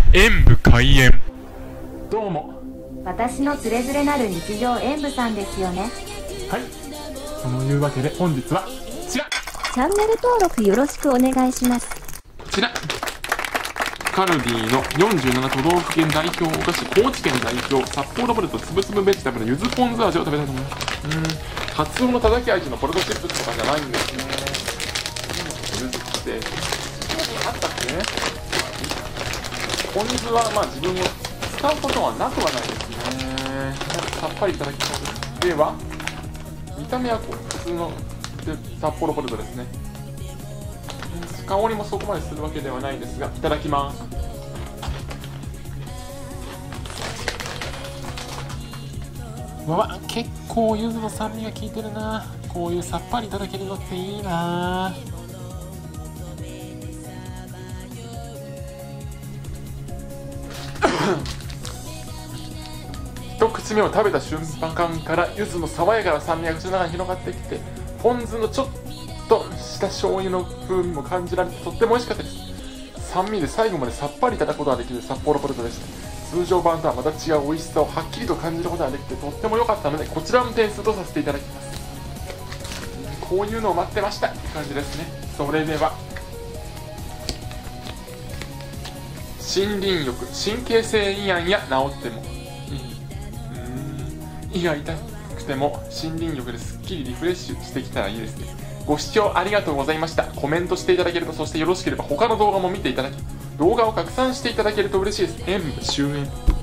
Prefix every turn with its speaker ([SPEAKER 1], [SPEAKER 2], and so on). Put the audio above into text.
[SPEAKER 1] 演武開演。どうも。
[SPEAKER 2] 私のつれづれなる日常演武さんですよね。
[SPEAKER 1] はい、そのいうわけで本日はこちら、
[SPEAKER 2] チャンネル登録よろしくお願いします。
[SPEAKER 1] こちらカルディの47都道府県代表お菓子、高知県代表札幌ポテトつぶつぶベジタブルゆずポン酢味を食べたいと思います。カツオのたたき味のポテトチップスとかじゃないんですね。ゆずってあったっけね。ポン酢はまあ自分も使うことはなくはないですね。さっぱりいただきます。では見た目は普通の札幌ポテトですね。香りもそこまでするわけではないですが、いただきます。わ、結構柚子の酸味が効いてるな。こういうさっぱりいただけるのっていいな。一口目を食べた瞬間から柚子の爽やかな酸味が口の中に広がってきて、ポン酢のちょっとした醤油の風味も感じられてとっても美味しかったです。酸味で最後までさっぱりいただくことができる札幌ポテトでした。通常版とはまた違う美味しさをはっきりと感じることができてとっても良かったので、こちらの点数とさせていただきます。こういうのを待ってましたって感じですね。それでは森林浴、神経性胃炎や治っても胃が痛くても森林浴ですっきりリフレッシュしてきたらいいですね。ご視聴ありがとうございました。コメントしていただけると、そしてよろしければ他の動画も見ていただき、動画を拡散していただけると嬉しいです。演武終演。